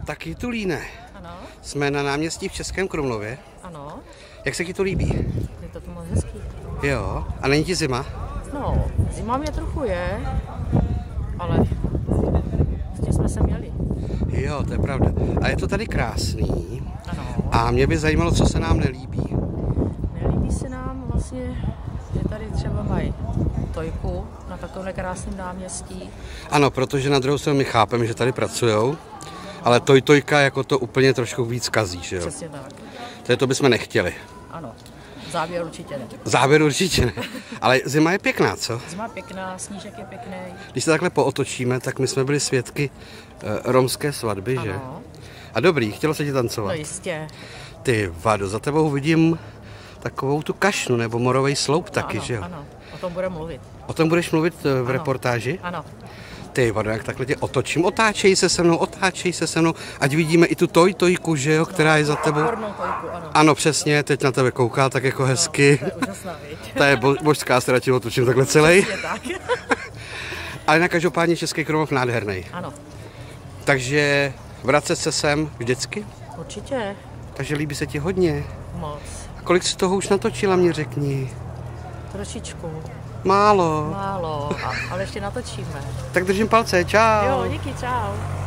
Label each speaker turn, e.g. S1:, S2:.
S1: Taky Tulíne.
S2: Ano.
S1: Jsme na náměstí v Českém Krumlově.
S2: Ano.
S1: Jak se ti to líbí?
S2: Je to tu moc hezký.
S1: Jo. A není ti zima?
S2: No, zima mě trochu je, ale vlastně jsme se měli.
S1: Jo, to je pravda. A je to tady krásný.
S2: Ano.
S1: A mě by zajímalo, co se nám nelíbí.
S2: Nelíbí se nám vlastně, že tady třeba mají tojku na takovémhle krásném náměstí.
S1: Ano, protože na druhou stranu my chápeme, že tady pracujou, ale tojka jako to úplně trošku víc kazí, že jo?
S2: Přesně tak.
S1: To bychom nechtěli.
S2: Ano. Závěr určitě ne.
S1: Závěr určitě ne. Ale zima je pěkná, co?
S2: Zima je pěkná, snížek je pěkný.
S1: Když se takhle pootočíme, tak my jsme byli svědky romské svatby, že?
S2: Ano.
S1: A dobrý, chtělo se ti tancovat?
S2: No jistě.
S1: Ty vado, za tebou vidím takovou tu kašnu nebo morovej sloup taky,
S2: ano,
S1: že jo?
S2: Ano, o tom budeme mluvit.
S1: O tom budeš mluvit v
S2: Ano.
S1: reportáži?
S2: Ano.
S1: Ty vado, jak takhle tě otočím, otáčej se se mnou, ať vidíme i tu tojku, že jo, která je za tebou.
S2: Odpornou tojku, ano.
S1: Ano, přesně, teď na tebe kouká tak jako hezky.
S2: To je úžasná, viď?
S1: To je božská, teda ti otočím takhle celý.
S2: Je tak.
S1: Ale na každopádně Český Krumlov nádherný.
S2: Ano,
S1: Takže vracet se sem vždycky?
S2: určitě.
S1: Takže líbí se ti hodně.
S2: Moc.
S1: A kolik jsi toho už natočila, mě řekni.
S2: Trošičku.
S1: Málo.
S2: Málo, ale ještě natočíme.
S1: Tak držím palce, čau.
S2: Jo, díky, čau.